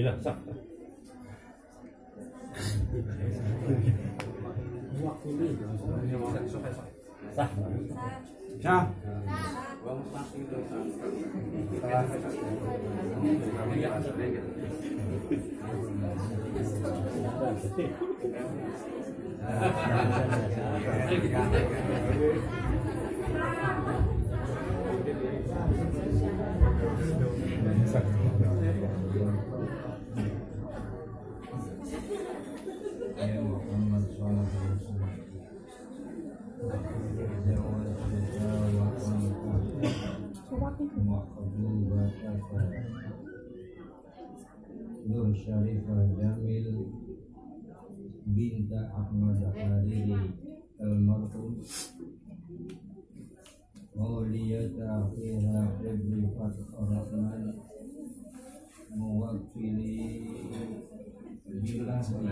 Nur Syarifah Jamil binta Ahmad Hariri almarhum Mauliyata Akhira Ibri Fathur Rahman mewakili Bilahi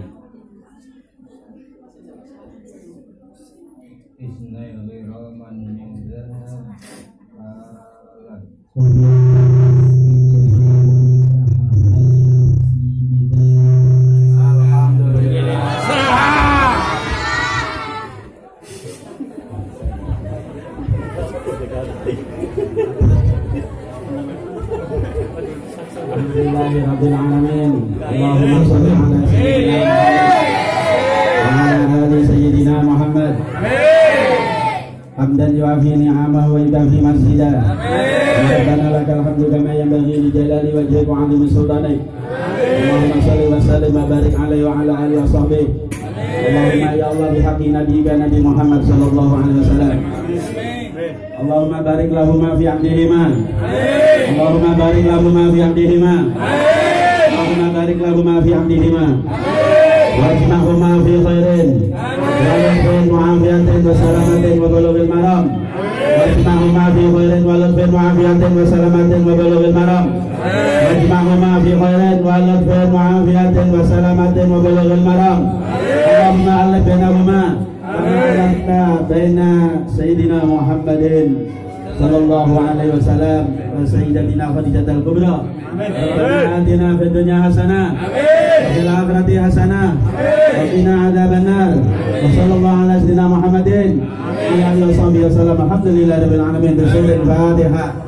Isnail Ghiraman min Zahab Alat Rabbil alamin. Allahumma shalli ala sayyidina wa ala ali sayyidina Muhammad. Hamdan yu'afi ni'amahu wa yudafi masjidah. Rabbana lakal hamdu kama yanbaghi li jalali wajhika wa 'azimi sultanik. Allahumma shalli wa sallim wa barik alaihi wa ala alihi wa sahbihi. Allahumma ya Allah bihaqqi nabiyyika Nabi Muhammad sallallahu alaihi wasallam. Allahumma barik lahuma fi 'abdihima. Allahumma barik lahuma fi 'abdihima. Allahumma barik lahuma fi 'abdihima. Wajma'huma fi khairin wa lutfin wa 'afiyatin wa salamatin wa bulughil maram. Wajma'huma fi khairin wa lutfin wa 'afiyatin wa salamatin wa bulughil maram. Wajma'huma fi khairin wa lutfin wa 'afiyatin wa salamatin wa bulughil maram. Allahumma alif bainahuma Alhamdulillah baina Sayyidina Muhammadin sallallahu alaihi wasallam wa sayyidatina Khadijatul Kubra. Rabbana atina fid dunya hasanah wa fil akhirati hasanah wa qina adzabannar. Wa sallallahu ala sayyidina Muhammadin wa ala alihi wasallam. Alhamdulillahirabbil alamin. Bismillahirrahmanirrahim.